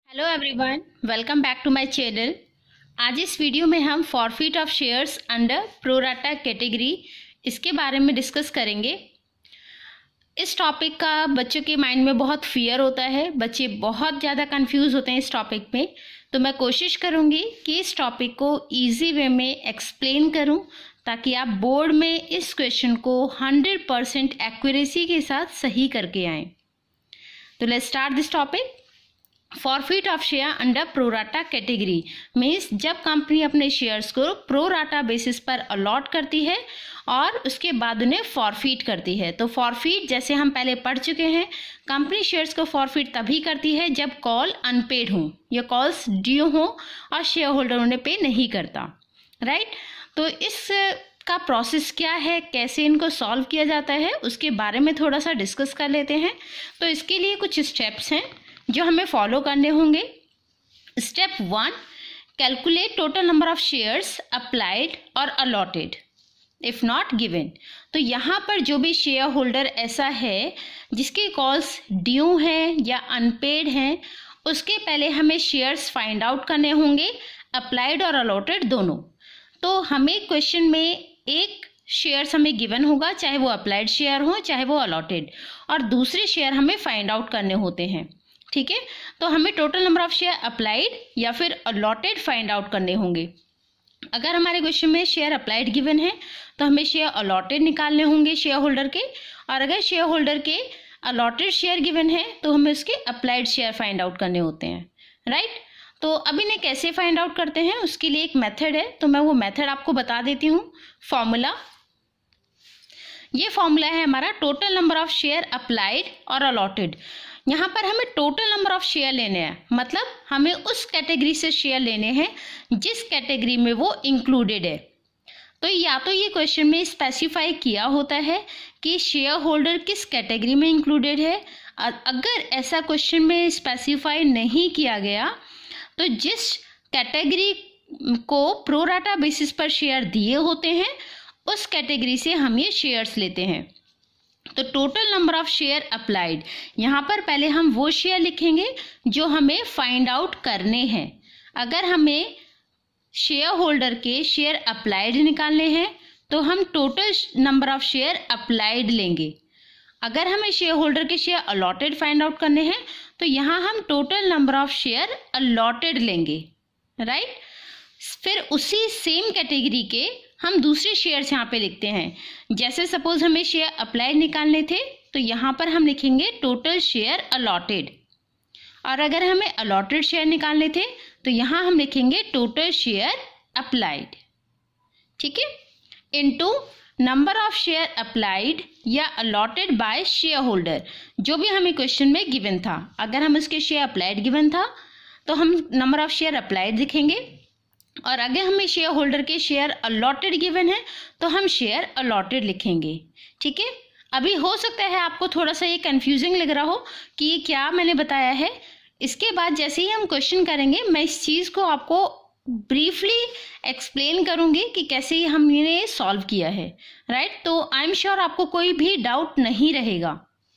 Hello everyone, welcome back to my channel. आज इस video में हम forfeit of shares under pro rata category इसके बारे में डिस्कस करेंगे। इस टॉपिक का बच्चों के माइंड में बहुत फियर होता है, बच्चे बहुत ज़्यादा कंफ्यूज होते हैं इस टॉपिक में। तो मैं कोशिश करूँगी कि इस टॉपिक को ईजी वे में एक्सप्लेन करूँ ताकि आप बोर्ड में इस क्वेश्चन को 100% एक्यूरेसी के साथ सही करके आएँ। तो let's start this topic. Forfeit of share under pro rata category means जब कंपनी अपने शेयर्स को प्रो राटा बेसिस पर अलॉट करती है और उसके बाद उन्हें फॉरफिट करती है। तो फॉरफिट जैसे हम पहले पढ़ चुके हैं, कंपनी शेयर्स को फॉरफिट तभी करती है जब कॉल अनपेड हो या कॉल्स ड्यू हो और शेयर होल्डर उन्हें पे नहीं करता, राइट। तो इस का प्रोसेस क्या है, कैसे इनको सॉल्व किया जाता है, उसके बारे में थोड़ा सा डिस्कस कर लेते हैं। तो इसके लिए कुछ स्टेप्स हैं जो हमें फॉलो करने होंगे। Step 1, calculate total number of shares applied और अलॉटेड इफ नॉट गिवन। तो यहाँ पर जो भी शेयर होल्डर ऐसा है जिसके कॉल्स ड्यू हैं या अनपेड हैं, उसके पहले हमें शेयर्स फाइंड आउट करने होंगे, अप्लाइड और अलॉटेड दोनों। तो हमें क्वेश्चन में एक शेयर्स हमें गिवन होगा, चाहे वो अप्लाइड शेयर हो चाहे वो अलॉटेड, और दूसरे शेयर हमें फाइंड आउट करने होते हैं, ठीक है। तो हमें total number of share applied या फिर अलॉटेड फाइंड आउट करने होंगे। अगर हमारे क्वेश्चन में शेयर अप्लाइड गिवन है तो हमें शेयर अलॉटेड निकालने होंगे शेयर होल्डर के, और अगर शेयर होल्डर के अलॉटेड शेयर गिवन है तो हमें उसके अप्लाइड शेयर फाइंड आउट करने होते हैं, राइट। तो अब इन्हें कैसे फाइंड आउट करते हैं उसके लिए एक मेथड है, तो मैं वो मेथड आपको बता देती हूँ। फॉर्मूला, ये फॉर्मूला है हमारा total number of share applied और अलॉटेड। यहाँ पर हमें टोटल नंबर ऑफ शेयर लेने हैं, मतलब हमें उस कैटेगरी से शेयर लेने हैं जिस कैटेगरी में वो इंक्लूडेड है। तो या तो ये क्वेश्चन में स्पेसिफाई किया होता है कि शेयर होल्डर किस कैटेगरी में इंक्लूडेड है। अगर ऐसा क्वेश्चन में स्पेसिफाई नहीं किया गया तो जिस कैटेगरी को प्रो राटा बेसिस पर शेयर दिए होते हैं उस कैटेगरी से हम ये शेयर्स लेते हैं। तो total number of share applied, यहाँ पर पहले हम वो शेयर लिखेंगे जो हमें फाइंड आउट करने हैं। अगर हमें शेयर होल्डर के शेयर अप्लाइड निकालने हैं तो हम total number of share applied लेंगे। अगर हमें शेयर होल्डर के शेयर अलॉटेड फाइंड आउट करने हैं तो यहाँ हम total number of share allotted लेंगे, राइट। फिर उसी सेम कैटेगरी के हम दूसरे शेयर्स यहाँ पे लिखते हैं। जैसे सपोज हमें शेयर अप्लाइड निकालने थे तो यहाँ पर हम लिखेंगे टोटल शेयर अलॉटेड, और अगर हमें अलॉटेड शेयर निकालने थे तो यहाँ हम लिखेंगे टोटल शेयर अप्लाइड, ठीक है, into number of share applied या अलॉटेड बाय शेयर होल्डर, जो भी हमें क्वेश्चन में गिवन था। अगर हम इसके शेयर अप्लाइड गिवन था तो हम नंबर ऑफ शेयर अप्लाइड लिखेंगे, और अगर हमें शेयर होल्डर के शेयर अलॉटेड गिवन है तो हम शेयर अलॉटेड लिखेंगे, ठीक है। अभी हो सकता है आपको थोड़ा सा ये कंफ्यूजिंग लग रहा हो कि ये क्या मैंने बताया है। इसके बाद जैसे ही हम क्वेश्चन करेंगे मैं इस चीज़ को आपको ब्रीफली एक्सप्लेन करूंगी कि कैसे हमने सॉल्व किया है, राइट। तो आई एम श्योर आपको कोई भी डाउट नहीं रहेगा।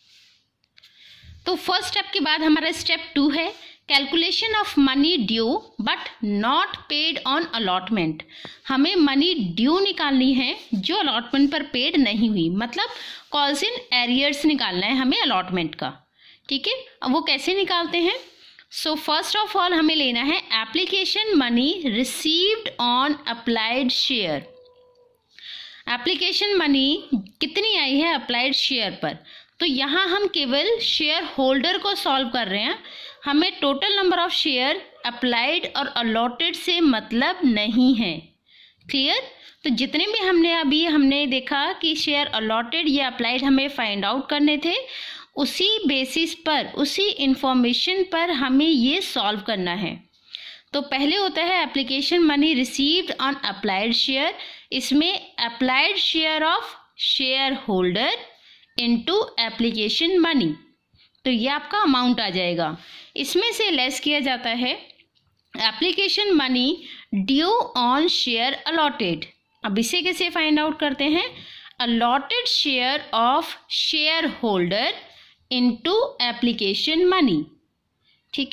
तो फर्स्ट स्टेप के बाद हमारा स्टेप 2 है calculation of money due but not paid on allotment. हमें मनी ड्यू निकालनी है जो अलॉटमेंट पर पेड नहीं हुई, मतलब कॉल्स इन एरियर्स निकालना है हमें अलॉटमेंट का, ठीक है। अब वो कैसे निकालते हैं? सो फर्स्ट ऑफ ऑल हमें लेना है application money received on applied share. Application money कितनी आई है अप्लाइड शेयर पर, तो यहाँ हम केवल शेयर होल्डर को सॉल्व कर रहे हैं, हमें total number of share applied और अलॉटेड से मतलब नहीं है, क्लियर। तो जितने भी हमने देखा कि शेयर अलॉटेड या अप्लाइड हमें फाइंड आउट करने थे, उसी बेसिस पर, उसी इंफॉर्मेशन पर हमें ये सॉल्व करना है। तो पहले होता है application money received on applied share, इसमें applied share of share holder into application money, तो ये आपका अमाउंट आ जाएगा। इसमें से लेस किया जाता है application money due on share allotted. अब इसे कैसे फाइंड आउट करते हैं? Allotted share of share holder into application money, ठीक है।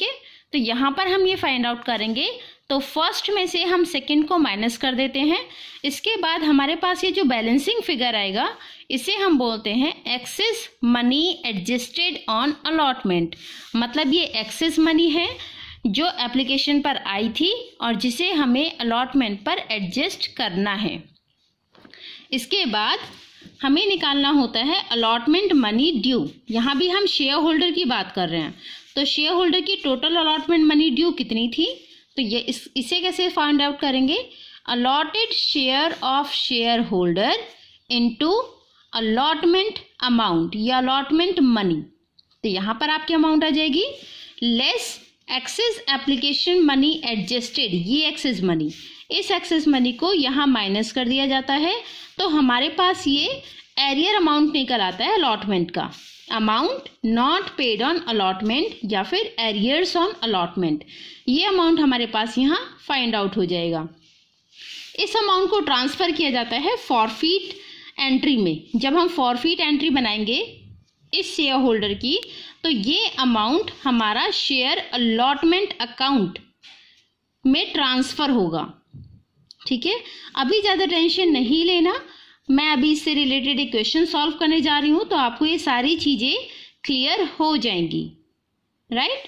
तो यहाँ पर हम ये फाइंड आउट करेंगे। तो फर्स्ट में से हम सेकंड को माइनस कर देते हैं। इसके बाद हमारे पास ये जो बैलेंसिंग फिगर आएगा इसे हम बोलते हैं excess money adjusted on allotment. मतलब ये एक्सेस मनी है जो एप्लीकेशन पर आई थी और जिसे हमें अलॉटमेंट पर एडजस्ट करना है। इसके बाद हमें निकालना होता है अलॉटमेंट मनी ड्यू। यहाँ भी हम शेयर होल्डर की बात कर रहे हैं, तो शेयर होल्डर की टोटल अलॉटमेंट मनी ड्यू कितनी थी, तो ये इसे कैसे फाइंड आउट करेंगे, allotted share of share holder into allotment amount या अलॉटमेंट मनी। तो यहाँ पर आपकी अमाउंट आ जाएगी less excess application money adjusted, ये एक्सेस मनी, इस एक्सेस मनी को यहाँ माइनस कर दिया जाता है। तो हमारे पास ये एरियर अमाउंट निकल आता है अलॉटमेंट का, amount not paid on allotment या फिर एरियर्स ऑन अलॉटमेंट। ये अमाउंट हमारे पास यहाँ फाइंड आउट हो जाएगा। इस अमाउंट को ट्रांसफर किया जाता है फॉरफीट एंट्री में। जब हम फॉरफीट एंट्री बनाएंगे इस शेयर होल्डर की, तो ये अमाउंट हमारा शेयर अलॉटमेंट अकाउंट में ट्रांसफर होगा। ठीक है, अभी ज़्यादा टेंशन नहीं लेना, मैं अभी इससे रिलेटेड एक क्वेश्चन सॉल्व करने जा रही हूँ, तो आपको ये सारी चीज़ें क्लियर हो जाएंगी। राइट,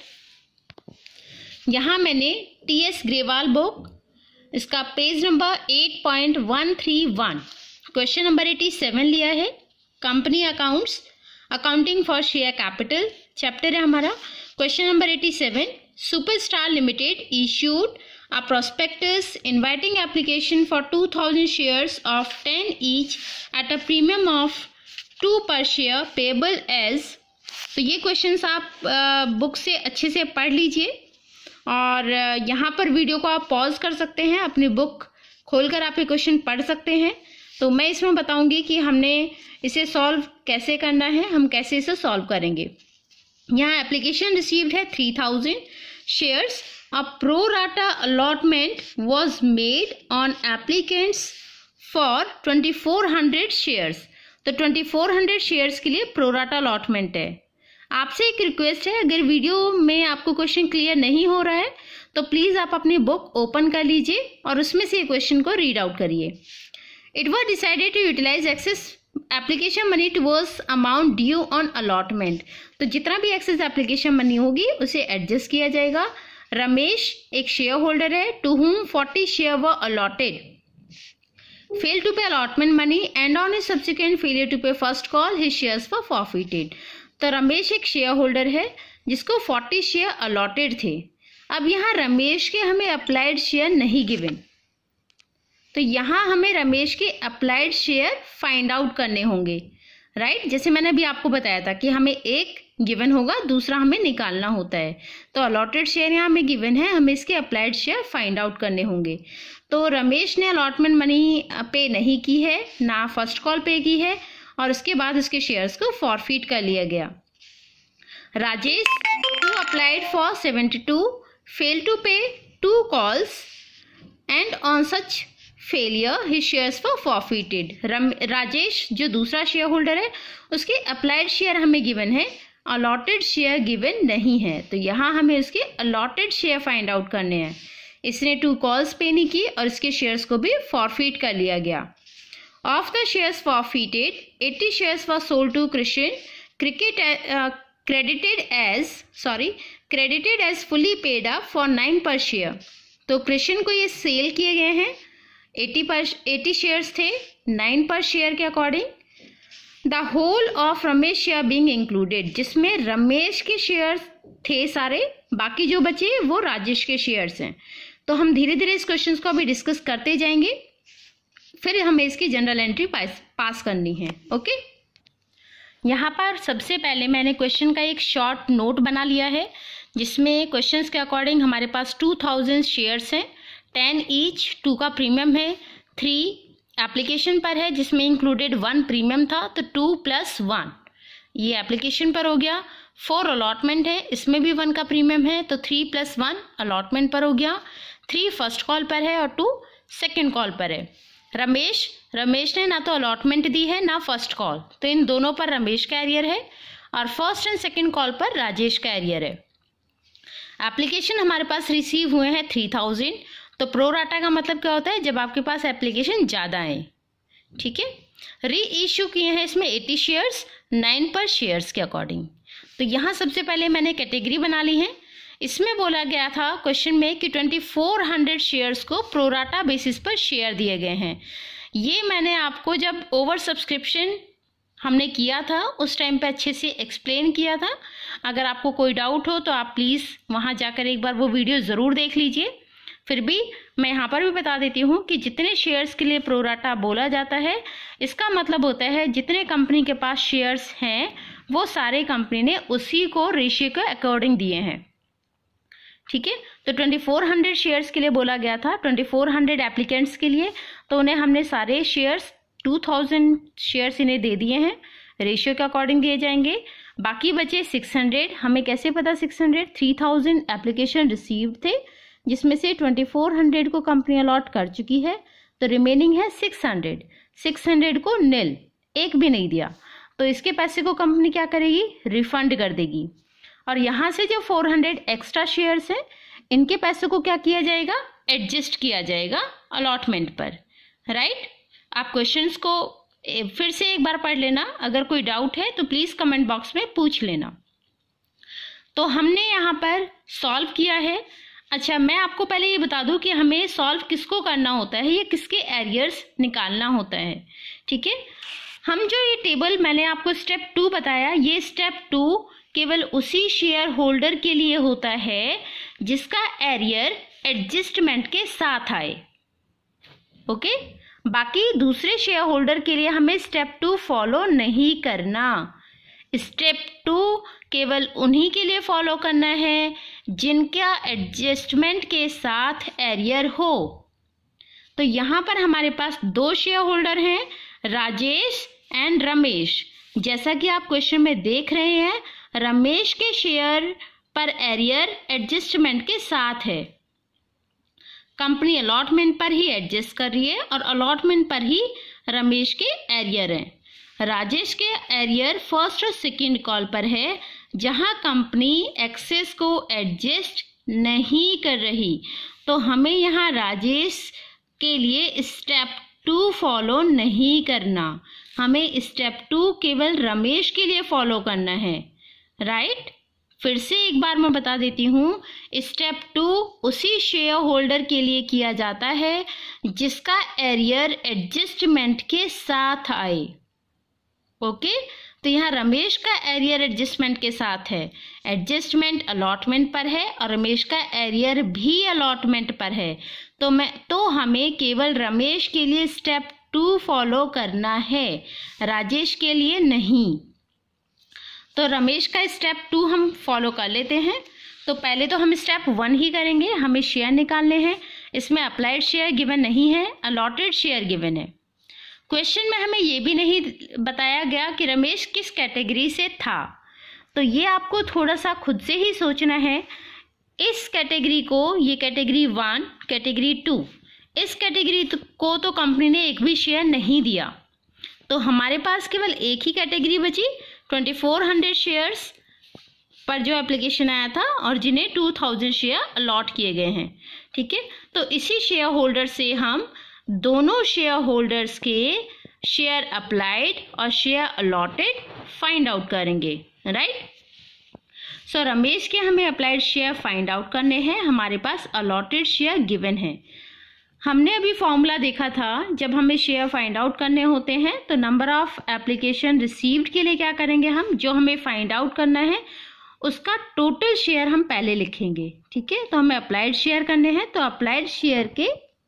यहाँ मैंने टीएस ग्रेवाल बुक, इसका पेज नंबर 8.131 क्वेश्चन नंबर 87 लिया है। Company accounts, accounting for share capital chapter है हमारा। Question number 87, superstar limited issued a prospectus inviting application for 2000 shares of 10 each at a premium of 2 per share payable as। तो ये questions आप book से अच्छे से पढ़ लीजिए और यहाँ पर वीडियो को आप पॉज कर सकते हैं, अपनी बुक खोलकर आप ये क्वेश्चन पढ़ सकते हैं। तो मैं इसमें बताऊंगी कि हमने इसे सॉल्व कैसे करना है, हम कैसे इसे सॉल्व करेंगे। यहाँ एप्लीकेशन रिसीव्ड है 3000 shares. A pro rata allotment was made on applicants for 2400 shares। तो 2400 शेयर्स के लिए प्रो राटा अलॉटमेंट है। आपसे एक रिक्वेस्ट है, अगर वीडियो में आपको क्वेश्चन क्लियर नहीं हो रहा है तो प्लीज़ आप अपनी बुक ओपन कर लीजिए और उसमें से क्वेश्चन को रीड आउट करिए। It was decided to utilize excess application money towards amount due on allotment. तो जितना भी एक्सेस एप्लीकेशन मनी होगी उसे एडजस्ट किया जाएगा। रमेश एक शेयर होल्डर है to whom 40 share were allotted, failed to pay allotment money and on his subsequent failure to pay first call his shares were forfeited. तो रमेश एक शेयर होल्डर है जिसको 40 शेयर अलॉटेड थे। अब यहाँ रमेश के हमें अप्लाइड शेयर नहीं गिवन, तो यहाँ हमें रमेश के अप्लाइड शेयर फाइंड आउट करने होंगे। राइट, जैसे मैंने अभी आपको बताया था कि हमें एक गिवन होगा, दूसरा हमें निकालना होता है। तो अलॉटेड शेयर यहाँ हमें गिवन है, हमें इसके अप्लाइड शेयर फाइंड आउट करने होंगे। तो रमेश ने अलॉटमेंट मनी पे नहीं की है, ना फर्स्ट कॉल पे की है, और उसके बाद उसके शेयर्स को फॉरफिट कर लिया गया। Rajesh who applied for 72 failed to pay 2 calls and on such failure his shares were forfeited। Rajesh जो दूसरा शेयर होल्डर है उसके अप्लाइड शेयर हमें गिवन है, अलॉटेड शेयर गिवन नहीं है। तो यहाँ हमें उसके अलॉटेड शेयर फाइंड आउट करने हैं। इसने 2 कॉल्स पे नहीं की और इसके शेयर्स को भी फॉरफिट कर लिया गया। Of the shares forfeited 80 shares were sold to cricket credited as fully paid up for 9 per share। तो कृष्ण को ये सेल किए गए हैं, 80 शेयर्स थे 9 पर शेयर के according. The whole of Ramesh share being included, जिसमें रमेश के शेयर्स थे सारे, बाकी जो बचे वो राजेश के शेयर्स हैं। तो हम धीरे धीरे इस क्वेश्चन को भी डिस्कस करते जाएंगे, फिर हमें इसकी जनरल एंट्री पास करनी है। ओके, यहाँ पर सबसे पहले मैंने क्वेश्चन का एक शॉर्ट नोट बना लिया है, जिसमें क्वेश्चंस के अकॉर्डिंग हमारे पास 2000 शेयर्स हैं, 10 ईच, 2 का प्रीमियम है, 3 एप्लीकेशन पर है जिसमें इंक्लूडेड 1 प्रीमियम था, तो 2 + 1 ये एप्लीकेशन पर हो गया। 4 अलॉटमेंट है, इसमें भी 1 का प्रीमियम है, तो 3 + 1 अलॉटमेंट पर हो गया। 3 फर्स्ट कॉल पर है और 2 सेकेंड कॉल पर है। रमेश ने ना तो अलॉटमेंट दी है ना फर्स्ट कॉल, तो इन दोनों पर रमेश का एरियर है, और फर्स्ट एंड सेकेंड कॉल पर राजेश का एरियर है। एप्लीकेशन हमारे पास रिसीव हुए हैं 3000। तो प्रो राटा का मतलब क्या होता है, जब आपके पास एप्लीकेशन ज़्यादा है। ठीक है, री इशू किए हैं इसमें 80 शेयर्स 9 पर शेयर्स के अकॉर्डिंग। तो यहाँ सबसे पहले मैंने कैटेगरी बना ली है। इसमें बोला गया था क्वेश्चन में कि 2400 शेयर्स को प्रो राटा बेसिस पर शेयर दिए गए हैं। ये मैंने आपको जब ओवर सब्सक्रिप्शन हमने किया था उस टाइम पे अच्छे से एक्सप्लेन किया था। अगर आपको कोई डाउट हो तो आप प्लीज़ वहाँ जाकर एक बार वो वीडियो ज़रूर देख लीजिए। फिर भी मैं यहाँ पर भी बता देती हूँ कि जितने शेयर्स के लिए प्रो राटा बोला जाता है, इसका मतलब होता है जितने कंपनी के पास शेयर्स हैं वो सारे कंपनी ने उसी को रेशियो के अकॉर्डिंग दिए हैं। ठीक है, तो 2400 शेयर्स के लिए बोला गया था, 2400 एप्लीकेंट्स के लिए, तो उन्हें हमने सारे शेयर्स 2000 शेयर्स इन्हें दे दिए हैं, रेशियो के अकॉर्डिंग दिए जाएंगे। बाकी बचे 600। हमें कैसे पता 600? 3000 एप्लीकेशन रिसीव्ड थे जिसमें से 2400 को कंपनी अलॉट कर चुकी है, तो रिमेनिंग है 600। 600 को नील, एक भी नहीं दिया, तो इसके पैसे को कंपनी क्या करेगी? रिफंड कर देगी। और यहाँ से जो 400 एक्स्ट्रा शेयर्स हैं इनके पैसे को क्या किया जाएगा? एडजस्ट किया जाएगा अलॉटमेंट पर। राइट, आप क्वेश्चंस को फिर से एक बार पढ़ लेना, अगर कोई डाउट है तो प्लीज़ कमेंट बॉक्स में पूछ लेना। तो हमने यहाँ पर सॉल्व किया है। अच्छा, मैं आपको पहले ये बता दूं कि हमें सॉल्व किसको करना होता है, ये किसके एरियर्स निकालना होता है। ठीक है, हम जो ये टेबल मैंने आपको स्टेप 2 बताया, ये स्टेप 2 केवल उसी शेयर होल्डर के लिए होता है जिसका एरियर एडजस्टमेंट के साथ आए। ओके, बाकी दूसरे शेयर होल्डर के लिए हमें स्टेप 2 फॉलो नहीं करना। स्टेप 2 केवल उन्हीं के लिए फॉलो करना है जिनका एडजस्टमेंट के साथ एरियर हो। तो यहाँ पर हमारे पास 2 शेयर होल्डर हैं, राजेश एंड रमेश। जैसा कि आप क्वेश्चन में देख रहे हैं, रमेश के शेयर पर एरियर एडजस्टमेंट के साथ है। कंपनी अलॉटमेंट पर ही एडजस्ट कर रही है और अलॉटमेंट पर ही रमेश के एरियर हैं। राजेश के एरियर फर्स्ट और सेकंड कॉल पर है, जहां कंपनी एक्सेस को एडजस्ट नहीं कर रही। तो हमें यहां राजेश के लिए स्टेप 2 फॉलो नहीं करना, हमें स्टेप 2 केवल रमेश के लिए फॉलो करना है। राइट, फिर से एक बार मैं बता देती हूँ, स्टेप 2 उसी शेयर होल्डर के लिए किया जाता है जिसका एरियर एडजस्टमेंट के साथ आए। ओके, तो यहाँ रमेश का एरियर एडजस्टमेंट के साथ है, एडजस्टमेंट अलॉटमेंट पर है और रमेश का एरियर भी अलॉटमेंट पर है। तो हमें केवल रमेश के लिए स्टेप 2 फॉलो करना है, राजेश के लिए नहीं। तो रमेश का स्टेप 2 हम फॉलो कर लेते हैं। तो पहले तो हम स्टेप 1 ही करेंगे, हमें शेयर निकालने हैं। इसमें अप्लाइड शेयर गिवन नहीं है, अलॉटेड शेयर गिवन है। क्वेश्चन में हमें ये भी नहीं बताया गया कि रमेश किस कैटेगरी से था, तो ये आपको थोड़ा सा खुद से ही सोचना है। इस कैटेगरी को, ये कैटेगरी 1, कैटेगरी 2, इस कैटेगरी को तो कंपनी ने एक भी शेयर नहीं दिया, तो हमारे पास केवल एक ही कैटेगरी बची, 2400 शेयर्स पर जो एप्लीकेशन आया था और जिन्हें 2000 शेयर अलॉट किए गए हैं। ठीक है, तो इसी शेयर होल्डर से हम दोनों शेयर होल्डर्स के शेयर अप्लाइड और शेयर अलॉटेड फाइंड आउट करेंगे। राइट, सो रमेश के हमें अप्लाइड शेयर फाइंड आउट करने हैं, हमारे पास अलॉटेड शेयर गिवन है। हमने अभी फॉर्मूला देखा था, जब हमें शेयर फाइंड आउट करने होते हैं तो नंबर ऑफ एप्लीकेशन रिसीव्ड के लिए क्या करेंगे हम, जो हमें फाइंड आउट करना है उसका टोटल शेयर हम पहले लिखेंगे। ठीक है, तो हमें अप्लाइड शेयर करने हैं, तो अप्लाइड शेयर के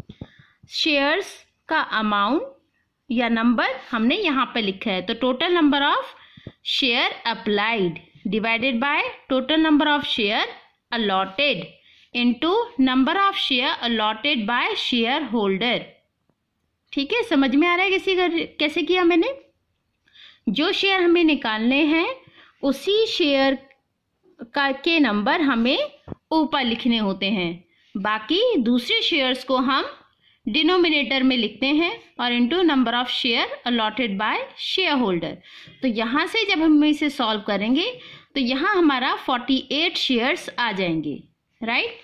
शेयर्स का अमाउंट या नंबर हमने यहाँ पे लिखा है। तो total number of share applied divided by total number of share allotted into number of share allotted by share holder. ठीक है, समझ में आ रहा है कैसे किया मैंने? जो शेयर हमें निकालने हैं उसी शेयर के नंबर हमें ऊपर लिखने होते हैं, बाकी दूसरे शेयर्स को हम डिनोमिनेटर में लिखते हैं और into number of share allotted by share holder. तो यहाँ से जब हम इसे सॉल्व करेंगे तो यहाँ हमारा 48 शेयर्स आ जाएंगे। राइट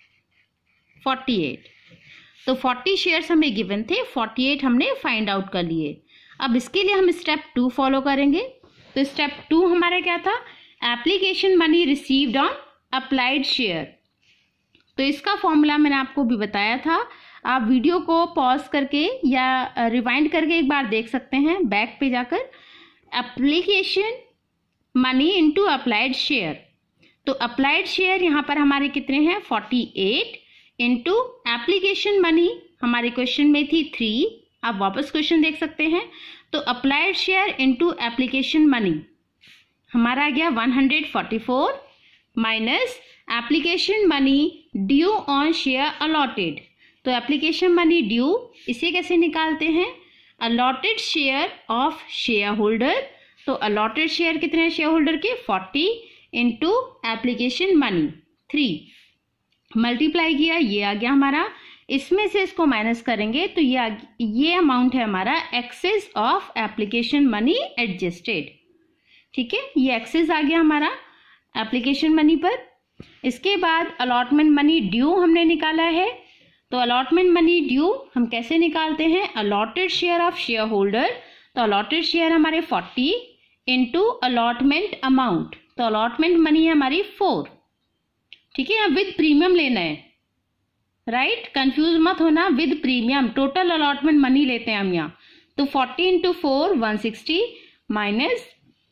48। तो 40 शेयर्स हमें गिवन थे, 48 हमने फाइंड आउट कर लिए। अब इसके लिए हम स्टेप 2 फॉलो करेंगे। तो स्टेप 2 हमारा क्या था, application money received on applied share. तो इसका फॉर्मूला मैंने आपको भी बताया था, आप वीडियो को पॉज करके या रिवाइंड करके एक बार देख सकते हैं बैक पे जाकर। Application money into applied share. तो अप्लाइड शेयर यहाँ पर हमारे कितने हैं 48 इनटू एप्लीकेशन मनी हमारे क्वेश्चन में थी 3, आप वापस क्वेश्चन देख सकते हैं। तो applied share into application money हमारा आ गया 144 minus application money due on share allotted. तो एप्लीकेशन मनी ड्यू इसे कैसे निकालते हैं, allotted share of share holder. तो अलॉटेड शेयर कितने हैं शेयर होल्डर के 40 इंटू एप्लीकेशन मनी 3 मल्टीप्लाई किया, ये आ गया हमारा। इसमें से इसको माइनस करेंगे तो ये अमाउंट है हमारा excess of application money adjusted. ठीक है, ये एक्सेस आ गया हमारा एप्लीकेशन मनी पर। इसके बाद अलॉटमेंट मनी ड्यू हमने निकाला है। तो अलॉटमेंट मनी ड्यू हम कैसे निकालते हैं, allotted share of share holder. तो अलॉटेड शेयर हमारे 40 इंटू अलॉटमेंट अमाउंट। तो अलॉटमेंट मनी है हमारी 4। ठीक है, विद प्रीमियम लेना है, राइट, कंफ्यूज मत होना, with premium total allotment money लेते हैं हम यहाँ। तो 40 into 4 160 minus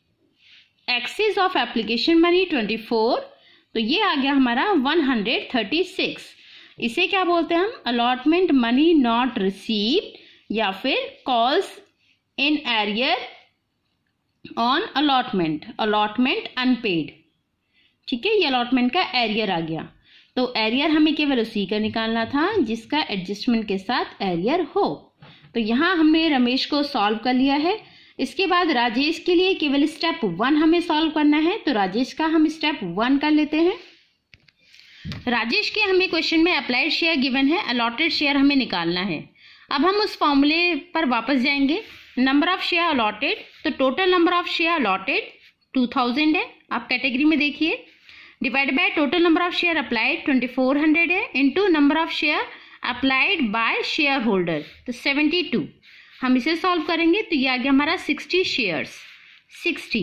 excess of application money 24। तो ये आ गया हमारा 136। इसे क्या बोलते हैं हम, अलॉटमेंट मनी नॉट रिसीव्ड या फिर calls in arrear on allotment, allotment unpaid. ठीक है, ये अलॉटमेंट का एरियर आ गया। तो एरियर हमें केवल उसी का निकालना था जिसका एडजस्टमेंट के साथ एरियर हो। तो यहाँ हमने रमेश को सॉल्व कर लिया है। इसके बाद राजेश के लिए केवल स्टेप 1 हमें सॉल्व करना है। तो राजेश का हम स्टेप 1 कर लेते हैं। राजेश के हमें क्वेश्चन में अप्लाइड शेयर गिवन है, अलॉटेड शेयर हमें निकालना है। अब हम उस फॉर्मूले पर वापस जाएंगे। नंबर ऑफ शेयर अलॉटेड, तो total number of share allotted 2000 है, आप कैटेगरी में देखिए, divide by total number of share applied 2400 है, into number of share applied by share holder तो 72। हम इसे सॉल्व करेंगे तो ये आ गया हमारा 60 शेयर्स 60।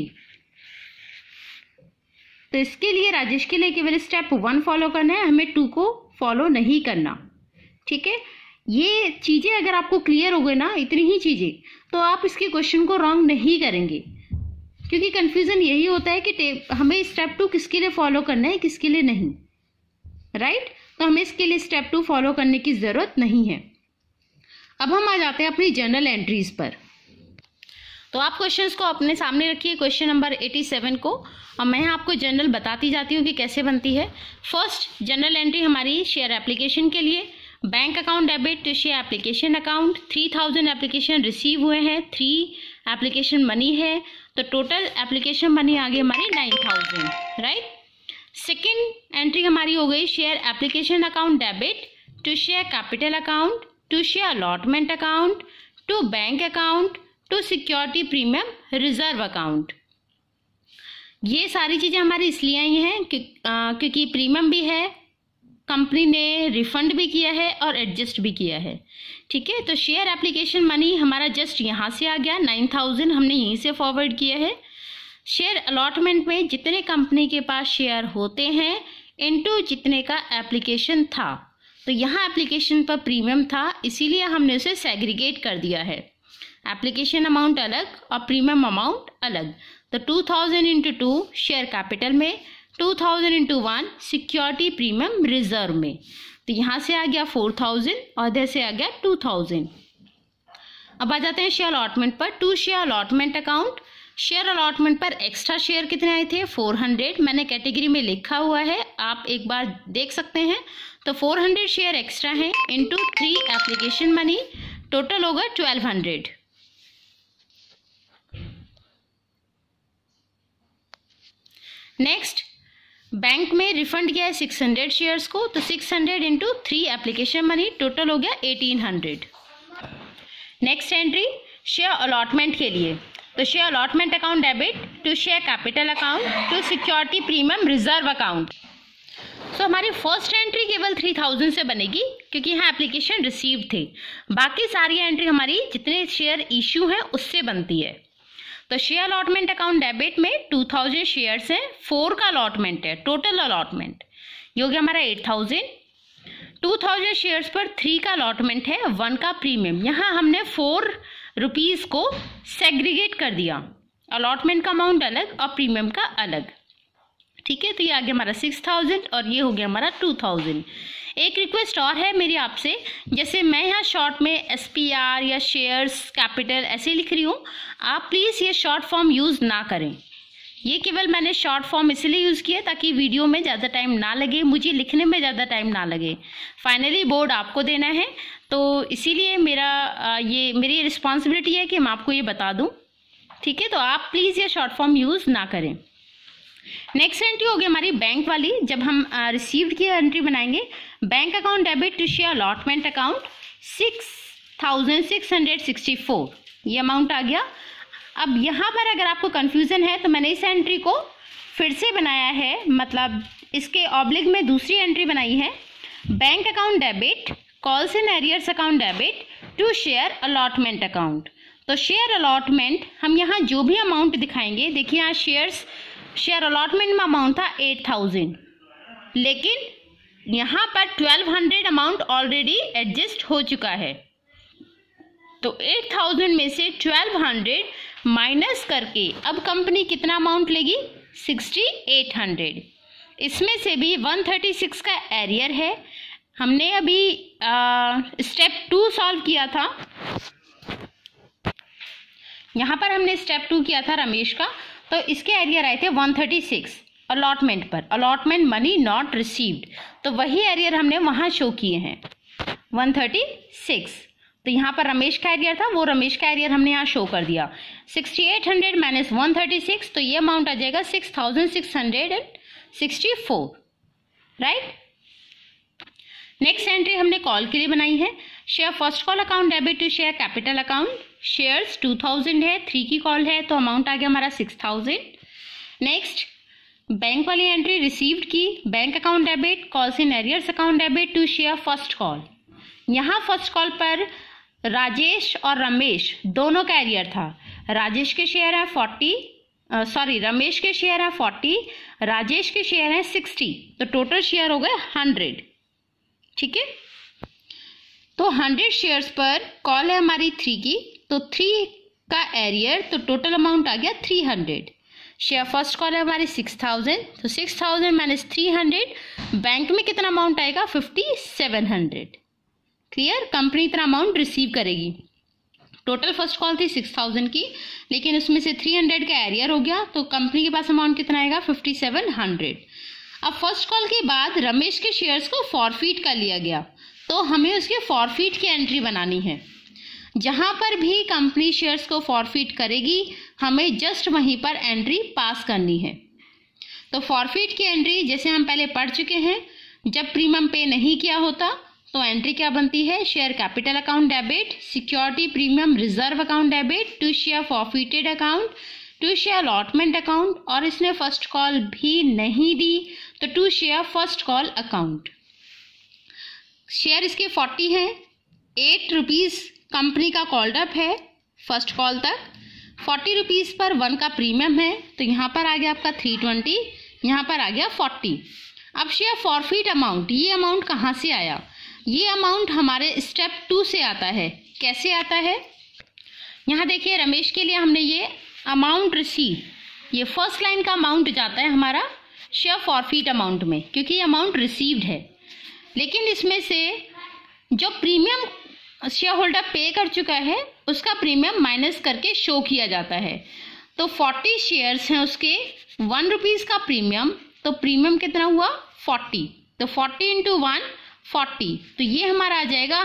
तो इसके लिए राजेश के लिए केवल स्टेप 1 फॉलो करना है, हमें 2 को फॉलो नहीं करना। ठीक है, ये चीजें अगर आपको क्लियर हो गई ना, इतनी ही चीजें, तो आप इसके क्वेश्चन को रॉन्ग नहीं करेंगे। क्योंकि कंफ्यूजन यही होता है कि हमें स्टेप 2 किसके लिए फॉलो करना है, किसके लिए नहीं, राइट। तो हमें इसके लिए स्टेप 2 फॉलो करने की जरूरत नहीं है। अब हम आ जाते हैं अपनी जर्नल एंट्रीज पर। तो आप क्वेश्चंस को अपने सामने रखिए, क्वेश्चन नंबर 87 को, और मैं आपको जर्नल बताती जाती हूँ कि कैसे बनती है। फर्स्ट जर्नल एंट्री हमारी शेयर एप्लीकेशन के लिए, bank account debit to share application account, 3000 application receive हुए हैं, 3 एप्लीकेशन मनी है, तो टोटल एप्लीकेशन मनी आ गई हमारी 9000, राइट। सेकेंड एंट्री हमारी हो गई share application account debit to share capital account, to share allotment account, to bank account, to security premium reserve account. ये सारी चीजें हमारी इसलिए आई हैं क्योंकि प्रीमियम भी है, कंपनी ने रिफंड भी किया है और एडजस्ट भी किया है। ठीक है, तो शेयर एप्लीकेशन मनी हमारा जस्ट यहाँ से आ गया 9000, हमने यहीं से फॉरवर्ड किया है। शेयर अलॉटमेंट में जितने कंपनी के पास शेयर होते हैं इनटू जितने का एप्लीकेशन था, तो यहाँ एप्लीकेशन पर प्रीमियम था, इसीलिए हमने उसे सेग्रीगेट कर दिया है, एप्लीकेशन अमाउंट अलग और प्रीमियम अमाउंट अलग। तो 2000 इंटू 2 शेयर कैपिटल में, 2000 इंटू 1 सिक्योरिटी प्रीमियम रिजर्व में। तो यहाँ से आ गया 4000 और इधर से आ गया 2000। अब आ जाते हैं शेयर अलॉटमेंट पर। To share allotment account, share allotment पर एक्स्ट्रा शेयर कितने आए थे 400, मैंने कैटेगरी में लिखा हुआ है, आप एक बार देख सकते हैं। तो 400 शेयर एक्स्ट्रा हैं इंटू 3 एप्लीकेशन मनी, टोटल होगा 1200। नेक्स्ट बैंक में रिफंड किया है 600 शेयर्स को, तो 600 इंटू 3 एप्लीकेशन मनी, टोटल हो गया 1800। नेक्स्ट एंट्री शेयर अलॉटमेंट के लिए, तो share allotment account debit to share capital account to security premium reserve account. So हमारी फर्स्ट एंट्री केवल 3000 से बनेगी क्योंकि यहाँ एप्लीकेशन रिसीव थे। बाकी सारी एंट्री हमारी जितने शेयर इश्यू हैं उससे बनती है। तो शेयर अलॉटमेंट अकाउंट डेबिट में 2000 शेयर्स हैं, 4 का अलॉटमेंट है, टोटल अलॉटमेंट ये हो गया हमारा 8000। 2000 शेयर्स पर 3 का अलॉटमेंट है, 1 का प्रीमियम। यहाँ हमने 4 रुपीज़ को सेग्रीगेट कर दिया, अलॉटमेंट का अमाउंट अलग और प्रीमियम का अलग। ठीक है, तो ये आ गया हमारा 6000 और ये हो गया हमारा 2000। एक रिक्वेस्ट और है मेरी आपसे, जैसे मैं यहाँ शॉर्ट में SPR या शेयर्स कैपिटल ऐसे लिख रही हूँ, आप प्लीज़ ये शॉर्ट फॉर्म यूज़ ना करें। ये केवल मैंने शॉर्ट फॉर्म इसलिए यूज़ किया ताकि वीडियो में ज़्यादा टाइम ना लगे, मुझे लिखने में ज़्यादा टाइम ना लगे। फाइनली बोर्ड आपको देना है, तो इसीलिए मेरी रिस्पॉन्सिबिलिटी है कि मैं आपको ये बता दूँ। ठीक है, तो आप प्लीज़ ये शॉर्ट फॉर्म यूज़ ना करें। नेक्स्ट एंट्री होगी हमारी बैंक वाली। जब हम रिसीव्ड की एंट्री बनाएंगे, bank account debit to share allotment account 6664 ये अमाउंट आ गया। अब यहाँ पर अगर आपको कंफ्यूजन है तो मैंने इस एंट्री को फिर से बनाया है, मतलब इसके ऑब्लिक में दूसरी एंट्री बनाई है। Bank account debit calls and arrears account debit to share allotment account. तो शेयर अलॉटमेंट हम यहाँ जो भी अमाउंट दिखाएंगे, देखिए यहाँ शेयर अलॉटमेंट में अमाउंट था 8000, लेकिन यहाँ पर 1200 अमाउंट ऑलरेडी एडजस्ट हो चुका है। तो 8000 में से 1200 माइनस करके अब कंपनी कितना अमाउंट लेगी, 6800। इसमें से भी 136 का एरियर है। हमने अभी स्टेप 2 सॉल्व किया था, यहाँ पर हमने स्टेप 2 किया था रमेश का, तो इसके एरियर आए थे 136 अलॉटमेंट पर, अलॉटमेंट मनी नॉट रिसीव्ड, तो वही एरियर हमने वहाँ शो किए हैं 136। तो यहाँ पर रमेश का एरियर था, वो रमेश का एरियर हमने यहाँ शो कर दिया। 6800 माइनस 136, तो ये अमाउंट आ जाएगा 6664, राइट। नेक्स्ट एंट्री हमने कॉल के लिए बनाई है। Share first call account debit to share capital account, shares 2000 है, 3 की कॉल है, तो अमाउंट आ गया हमारा 6000। नेक्स्ट बैंक वाली एंट्री रिसीव्ड की, bank account debit calls in arrears account debit to share first call. यहाँ फर्स्ट कॉल पर राजेश और रमेश दोनों का एरियर था। राजेश के शेयर है 40, रमेश के शेयर है 40, राजेश के शेयर है 60, तो टोटल शेयर हो गए 100। ठीक है, तो 100 शेयर्स पर कॉल है हमारी 3 की, तो 3 का एरियर, तो टोटल अमाउंट आ गया 300। शेयर फर्स्ट कॉल है हमारी 6000, तो 6000 माइनस 300, बैंक में कितना अमाउंट आएगा 5700। क्लियर, कंपनी इतना अमाउंट रिसीव करेगी। टोटल फर्स्ट कॉल थी 6000 की, लेकिन उसमें से 300 का एरियर हो गया, तो कंपनी के पास अमाउंट कितना आएगा 5700। अब फर्स्ट कॉल के बाद रमेश के शेयर्स को फॉरफीट कर लिया गया, तो हमें उसके फॉरफीट की एंट्री बनानी है। जहां पर भी कंपनी शेयर्स को फॉरफीट करेगी, हमें जस्ट वहीं पर एंट्री पास करनी है। तो फॉरफीट की एंट्री जैसे हम पहले पढ़ चुके हैं, जब प्रीमियम पे नहीं किया होता तो एंट्री क्या बनती है, share capital account debit, security premium reserve account debit to share forfeited account, to share allotment account, और इसने फर्स्ट कॉल भी नहीं दी तो to share first call account. Share इसके 40 हैं, 8 रुपीज़ कंपनी का कॉल्ड अप है फर्स्ट कॉल तक, 40 रुपीज़ पर 1 का प्रीमियम है, तो यहाँ पर आ गया आपका 320, यहाँ पर आ गया 40। अब शेयर फॉरफीट अमाउंट, ये अमाउंट कहाँ से आया, ये अमाउंट हमारे स्टेप 2 से आता है। कैसे आता है, यहाँ देखिए रमेश के लिए हमने ये अमाउंट रिसीव, ये फर्स्ट लाइन का अमाउंट जाता है हमारा शेयर फॉरफीट अमाउंट में, क्योंकि ये अमाउंट रिसीव्ड है। लेकिन इसमें से जो प्रीमियम शेयर होल्डर पे कर चुका है उसका प्रीमियम माइनस करके शो किया जाता है। तो 40 शेयर्स हैं उसके, 1 रुपीज़ का प्रीमियम, तो प्रीमियम कितना हुआ 40, तो 40 इंटू 1 40, तो ये हमारा आ जाएगा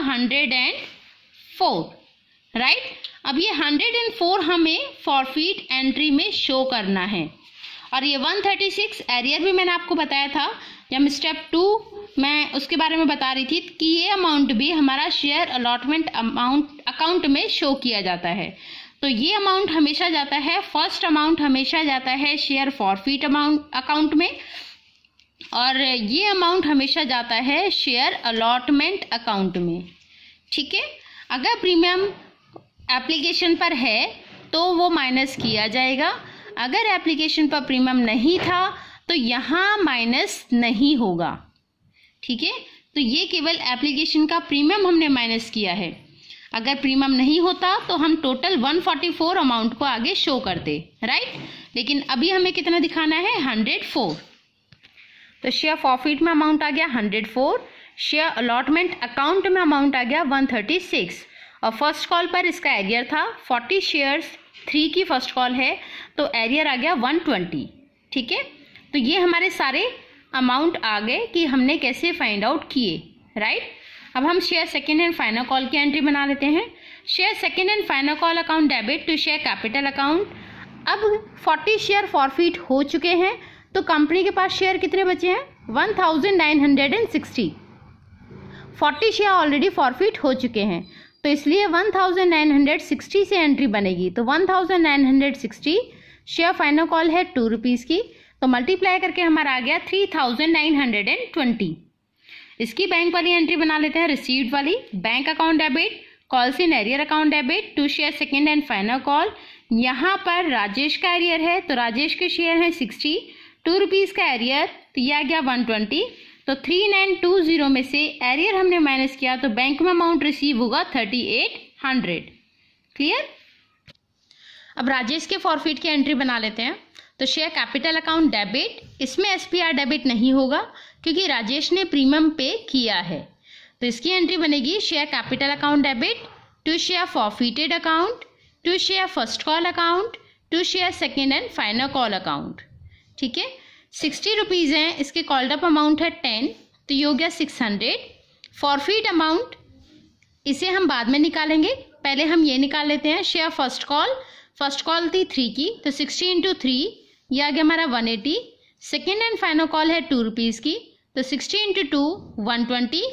104, राइट। अब ये 104 हमें फॉरफीट एंट्री में शो करना है। और ये 136 एरियर भी मैंने आपको बताया था जब स्टेप 2 मैं उसके बारे में बता रही थी कि ये अमाउंट भी हमारा शेयर अलॉटमेंट अकाउंट में शो किया जाता है। तो ये अमाउंट हमेशा जाता है, फर्स्ट अमाउंट हमेशा जाता है शेयर फॉरफीट अकाउंट में, और ये अमाउंट हमेशा जाता है शेयर अलॉटमेंट अकाउंट में। ठीक है, अगर प्रीमियम एप्लीकेशन पर है तो वो माइनस किया जाएगा, अगर एप्लीकेशन पर प्रीमियम नहीं था तो यहाँ माइनस नहीं होगा। ठीक है, तो ये केवल एप्लीकेशन का प्रीमियम हमने माइनस किया है। अगर प्रीमियम नहीं होता तो हम टोटल 144 अमाउंट को आगे शो करते, राइट। लेकिन अभी हमें कितना दिखाना है, 104। तो शेयर फॉरफिट में अमाउंट आ गया 104, शेयर अलॉटमेंट अकाउंट में अमाउंट आ गया 136, और फर्स्ट कॉल पर इसका एरियर था 40 शेयर्स, 3 की फर्स्ट कॉल है तो एरियर आ गया 120। ठीक है, तो ये हमारे सारे अमाउंट आ गए कि हमने कैसे फाइंड आउट किए, राइट। अब हम share second and final call की एंट्री बना लेते हैं। Share second and final call account debit to share capital account. अब 40 शेयर फॉरफिट हो चुके हैं तो कंपनी के पास शेयर कितने बचे हैं, 1960। 40 शेयर ऑलरेडी फॉरफिट हो चुके हैं तो इसलिए 1960 से एंट्री बनेगी। तो 1960 शेयर फाइनल कॉल है 2 रुपीज़ की, तो मल्टीप्लाई करके हमारा आ गया 3920। इसकी बैंक वाली एंट्री बना लेते हैं, रिसीव्ड वाली। Bank account debit, calls in arrear account debit to share second and final call. यहाँ पर राजेश का एरियर है तो राजेश के शेयर हैं 60, 2 रुपीज़ का एरियर तो यह आ गया 120। तो 3920 में से एरियर हमने माइनस किया तो बैंक में अमाउंट रिसीव होगा 3800। क्लियर। अब राजेश के फॉरफिट की एंट्री बना लेते हैं। तो शेयर कैपिटल अकाउंट डेबिट, इसमें एसपीआर डेबिट नहीं होगा क्योंकि राजेश ने प्रीमियम पे किया है। तो इसकी एंट्री बनेगी share capital account debit to share forfeited account to share first call account to share second and final call account. ठीक है, 60 रुपीज़ हैं, इसके कॉल्ड अप अमाउंट है 10 तो ये हो गया 600। फॉरफिट अमाउंट इसे हम बाद में निकालेंगे, पहले हम ये निकाल लेते हैं। शेयर फर्स्ट कॉल थी 3 की तो 60 × 3 ये आ गया हमारा 180। सेकेंड एंड फाइनल कॉल है 2 रुपीज़ की तो 60 × 2 120।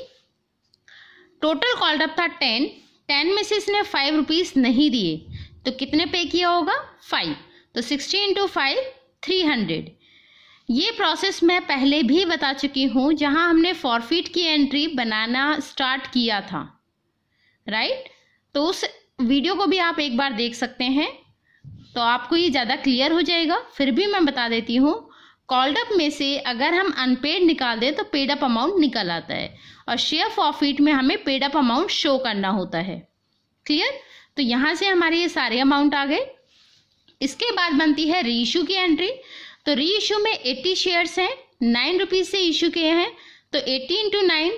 टोटल कॉल्ड अप था 10 में से इसने 5 रुपीज़ नहीं दिए तो कितने पे किया होगा, 5। तो 60 × 5 300। ये प्रोसेस मैं पहले भी बता चुकी हूँ जहाँ हमने फॉरफिट की एंट्री बनाना स्टार्ट किया था, राइट। तो उस वीडियो को भी आप एक बार देख सकते हैं तो आपको ये ज़्यादा क्लियर हो जाएगा। फिर भी मैं बता देती हूँ, कॉल्ड अप में से अगर हम अनपेड निकाल दें तो पेड अप अमाउंट निकल आता है और शेयर फॉरफिट में हमें पेड अप अमाउंट शो करना होता है। क्लियर। तो यहाँ से हमारे ये सारे अमाउंट आ गए। इसके बाद बनती है री इशू की एंट्री। तो री इशू में 80 शेयर्स हैं, 9 रुपीज़ से इशू किए हैं तो 80 × 9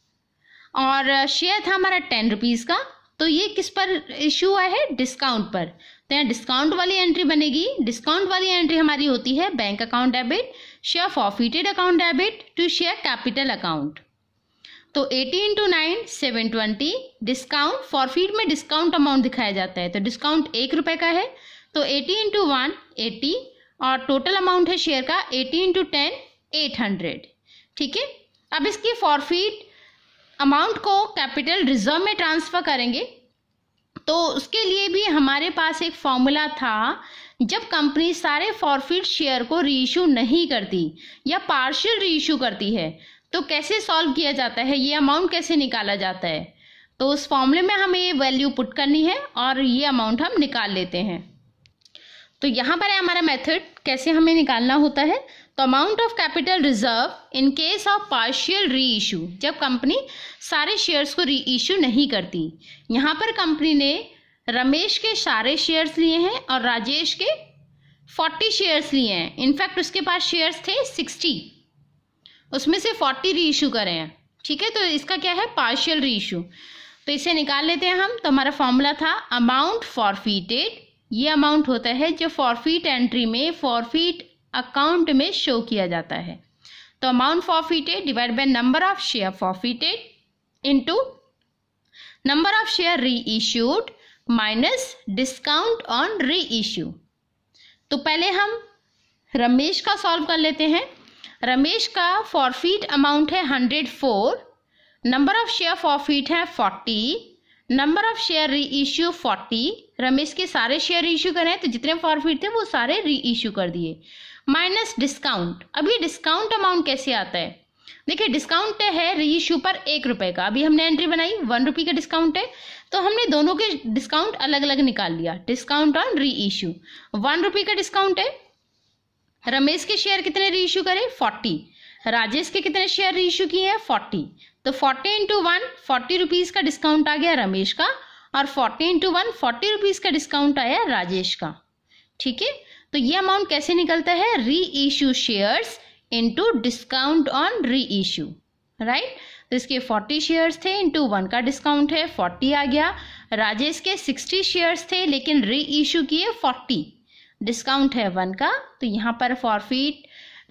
और शेयर था हमारा 10 रुपीज़ का। तो ये किस पर इशू हुआ है, डिस्काउंट पर। तो यहाँ डिस्काउंट वाली एंट्री बनेगी। डिस्काउंट वाली एंट्री हमारी होती है bank account debit share forfeited account debit to share capital account. तो 80 × 9 720। डिस्काउंट फॉरफिट में डिस्काउंट अमाउंट दिखाया जाता है तो डिस्काउंट 1 रुपये का है तो 80 × 1 80 और टोटल अमाउंट है शेयर का 80 × 10 800। ठीक है, अब इसकी फॉरफिट अमाउंट को कैपिटल रिजर्व में ट्रांसफर करेंगे तो उसके लिए भी हमारे पास एक फॉर्मूला था। जब कंपनी सारे फॉरफिट शेयर को रीइशू नहीं करती या पार्शियल रीइशू करती है तो कैसे सॉल्व किया जाता है, ये अमाउंट कैसे निकाला जाता है। तो उस फॉर्मूले में हमें ये वैल्यू पुट करनी है और ये अमाउंट हम निकाल लेते हैं। तो यहाँ पर है हमारा मेथड कैसे हमें निकालना होता है। तो amount of capital reserve in case of partial reissue, जब कंपनी सारे शेयर्स को री इशू नहीं करती। यहाँ पर कंपनी ने रमेश के सारे शेयर्स लिए हैं और राजेश के 40 शेयर्स लिए हैं। इनफैक्ट उसके पास शेयर्स थे 60, उसमें से 40 री इशू करे हैं। ठीक है, तो इसका क्या है, पार्शियल री इशू। तो इसे निकाल लेते हैं हम। तो हमारा फॉर्मूला था अमाउंट फॉरफिटेड, ये अमाउंट होता है जो फॉरफिट एंट्री में फॉरफिट अकाउंट में शो किया जाता है। तो amount forfeited divide by number of share forfeited into number of share reissued minus discount on reissue. तो पहले हम रमेश का सॉल्व कर लेते हैं। रमेश का फॉरफिट अमाउंट है 104, नंबर ऑफ शेयर फॉरफिट है 40, number of share reissue 40। Ramesh के सारे शेयर री इश्यू करें तो जितने फॉरफिट थे वो सारे री इश्यू कर दिए। Minus discount. अब ये डिस्काउंट अमाउंट कैसे आता है? देखिए डिस्काउंट है री इश्यू पर 1 रुपए का। अभी हमने एंट्री बनाई 1 रुपये का डिस्काउंट है, तो हमने दोनों के डिस्काउंट अलग अलग निकाल लिया। डिस्काउंट ऑन री इश्यू 1 रुपये का डिस्काउंट है। रमेश के शेयर कितने री इश्यू करे? 40। राजेश के कितने शेयर री इश्यू किए हैं? 40। तो 40 इंटू 1 40 रुपीज का डिस्काउंट आ गया रमेश का, और 40 इंटू 1 40 रुपीज का डिस्काउंट आया राजेश का। ठीक है, तो ये अमाउंट कैसे निकलता है? Reissue shares into discount on reissue, right. तो इसके 40 शेयर्स थे, इंटू 1 का डिस्काउंट है 40 आ गया। राजेश के 60 शेयर्स थे लेकिन री इश्यू किए 40, डिस्काउंट है 1 का, तो यहाँ पर फॉरफिट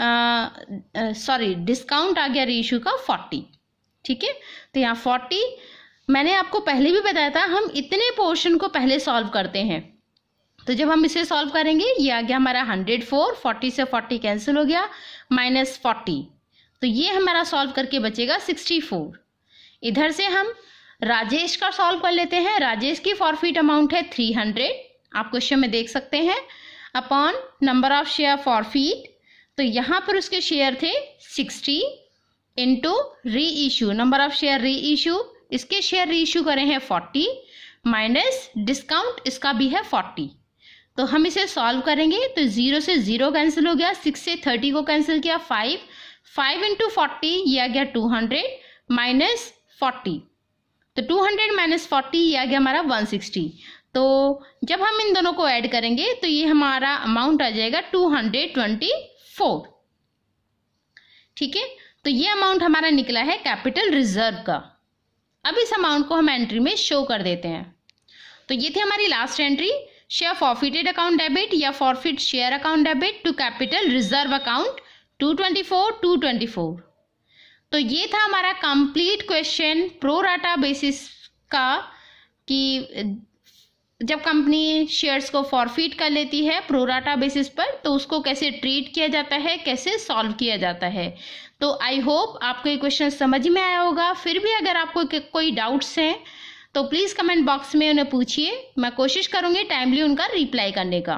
डिस्काउंट आ गया री इश्यू का 40। ठीक है, तो यहाँ 40 मैंने आपको पहले भी बताया था, हम इतने पोर्शन को पहले सॉल्व करते हैं। तो जब हम इसे सॉल्व करेंगे, ये आ गया हमारा 104, 40 से 40 कैंसिल हो गया, माइनस 40, तो ये हमारा सॉल्व करके बचेगा 64। इधर से हम राजेश का सॉल्व कर लेते हैं। राजेश की फॉरफिट अमाउंट है 300, आप क्वेश्चन में देख सकते हैं, upon number of share forfeit. तो यहाँ पर उसके शेयर थे 60 into reissue, number of share reissue, इसके शेयर री इशू करे हैं 40, माइनस डिस्काउंट इसका भी है 40। तो हम इसे सॉल्व करेंगे तो 0 से 0 कैंसिल हो गया, 6 से 30 को कैंसिल किया, 5 इंटू 40 ये आ गया 200 माइनस 40, तो 200 माइनस 40 ये आ गया हमारा 160। तो जब हम इन दोनों को ऐड करेंगे तो ये हमारा अमाउंट आ जाएगा 224। ठीक है, तो ये अमाउंट हमारा निकला है कैपिटल रिजर्व का। अब इस अमाउंट को हम एंट्री में शो कर देते हैं। तो ये थी हमारी last entry, share forfeited account debit या forfeit share account debit to capital reserve account 224। तो ये था हमारा complete question pro rata basis का, कि जब कंपनी शेयर्स को फॉरफिट कर लेती है प्रो राटा बेसिस पर तो उसको कैसे ट्रीट किया जाता है, कैसे सॉल्व किया जाता है। तो आई होप आपको ये क्वेश्चन समझ में आया होगा। फिर भी अगर आपको कोई डाउट्स हैं तो प्लीज़ कमेंट बॉक्स में उन्हें पूछिए, मैं कोशिश करूँगी टाइमली उनका रिप्लाई करने का।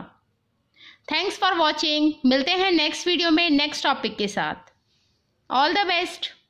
थैंक्स फॉर वॉचिंग, मिलते हैं नेक्स्ट वीडियो में नेक्स्ट टॉपिक के साथ। All the best.